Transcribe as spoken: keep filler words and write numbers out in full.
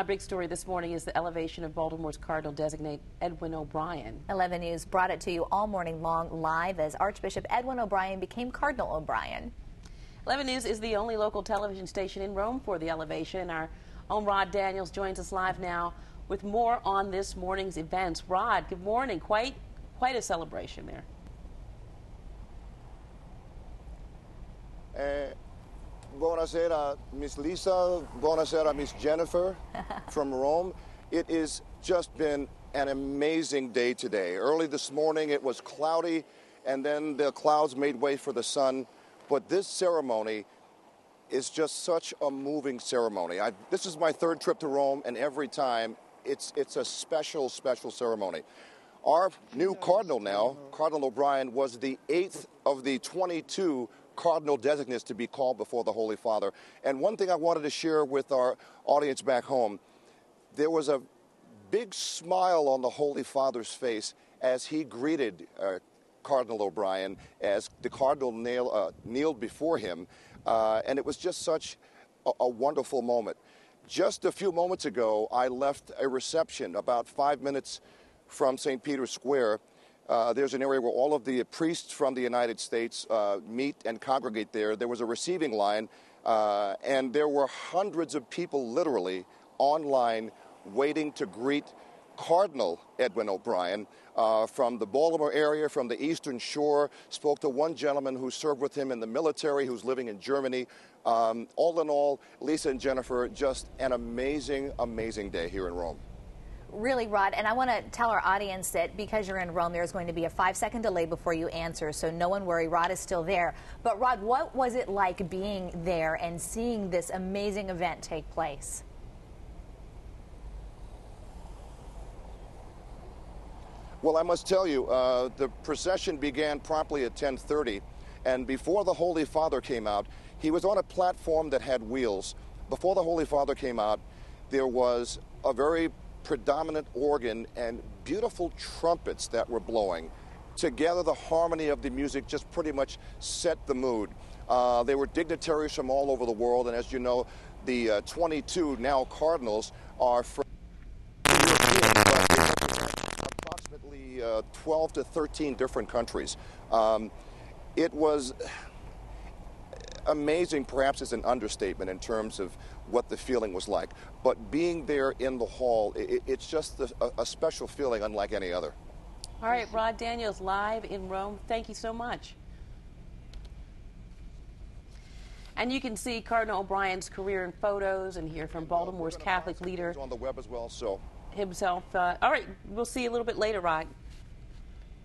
Our big story this morning is the elevation of Baltimore's Cardinal designate Edwin O'Brien. eleven News brought it to you all morning long live as Archbishop Edwin O'Brien became Cardinal O'Brien. eleven News is the only local television station in Rome for the elevation. Our own Rod Daniels joins us live now with more on this morning's events. Rod, good morning. Quite, quite a celebration there. Uh, buonasera, Miss Lisa. Buonasera, Miss Jennifer from Rome. It has just been an amazing day today. Early this morning it was cloudy, and then the clouds made way for the sun. But this ceremony is just such a moving ceremony. I, this is my third trip to Rome, and every time it's, it's a special, special ceremony. Our new cardinal now, Cardinal O'Brien, was the eighth of the twenty-two cardinal designates to be called before the Holy Father. And one thing I wanted to share with our audience back home, there was a big smile on the Holy Father's face as he greeted uh, Cardinal O'Brien, as the cardinal nail, uh, kneeled before him, uh, and it was just such a, a wonderful moment. Just a few moments ago, I left a reception about five minutes from Saint Peter's Square. Uh, there's an area where all of the priests from the United States uh, meet and congregate there. There was a receiving line, uh, and there were hundreds of people literally online waiting to greet Cardinal Edwin O'Brien uh, from the Baltimore area, from the Eastern Shore. Spoke to one gentleman who served with him in the military, who's living in Germany. Um, all in all, Lisa and Jennifer, just an amazing, amazing day here in Rome. Really, Rod, and I want to tell our audience that because you're in Rome, there's going to be a five-second delay before you answer, so no one worry, Rod is still there. But, Rod, what was it like being there and seeing this amazing event take place? Well, I must tell you, uh, the procession began promptly at ten thirty, and before the Holy Father came out, he was on a platform that had wheels. Before the Holy Father came out, there was a very predominant organ and beautiful trumpets that were blowing. Together, the harmony of the music just pretty much set the mood. Uh, there were dignitaries from all over the world, and as you know, the uh, twenty-two now cardinals are from European, but they represent approximately uh, twelve to thirteen different countries. Um, it was amazing, perhaps is an understatement in terms of what the feeling was like. But being there in the hall, it, it's just a, a special feeling unlike any other. All right, Rod Daniels live in Rome. Thank you so much. And you can see Cardinal O'Brien's career in photos and hear from Baltimore's Catholic leader on the web as well, so himself. Uh, all right, we'll see you a little bit later, Rod.